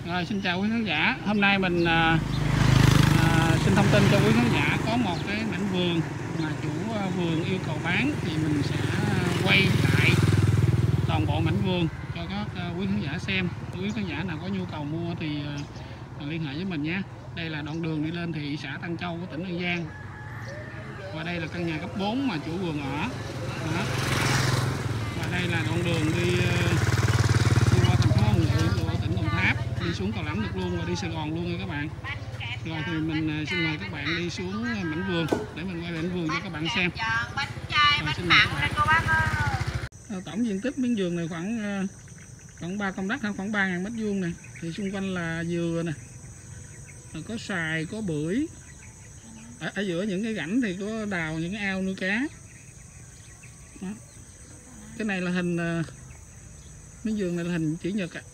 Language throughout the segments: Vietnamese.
Rồi, xin chào quý khán giả. Hôm nay mình xin thông tin cho quý khán giả có một cái mảnh vườn mà chủ vườn yêu cầu bán, thì mình sẽ quay lại toàn bộ mảnh vườn cho các quý khán giả xem. Quý khán giả nào có nhu cầu mua thì liên hệ với mình nhé. Đây là đoạn đường đi lên thị xã Tân Châu của tỉnh An Giang. Và đây là căn nhà cấp 4 mà chủ vườn ở. Đó. Và đây là đoạn đường đi qua thành phố Hồng Ngự của tỉnh Đồng Tháp, đi xuống Cao Lãnh được luôn và đi Sài Gòn luôn nha các bạn. Rồi thì mình xin mời các bạn đi xuống mảnh vườn để mình quay mảnh vườn cho các bạn xem. Rồi, xin mời các bạn. Tổng diện tích miếng vườn này khoảng 3 công đất, khoảng 3.000 mét vuông này. Thì xung quanh là dừa nè, có xoài, có bưởi. Ở giữa những cái rãnh thì có đào những cái ao nuôi cá. Đó. Cái này là hình miếng vườn này là hình chữ nhật ạ.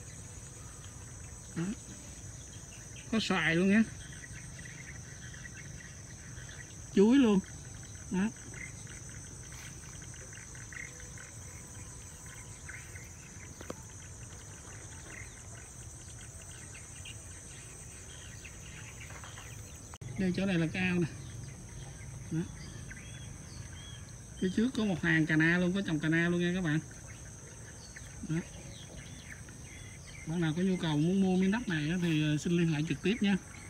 Đó. Có xoài luôn nhé, chuối luôn. Đó. Đây chỗ này là cái ao nè. Đó. Phía trước có một hàng cà na luôn, có trồng cà na luôn nha các bạn. Đó. Bạn nào có nhu cầu muốn mua miếng đất này thì xin liên hệ trực tiếp nha.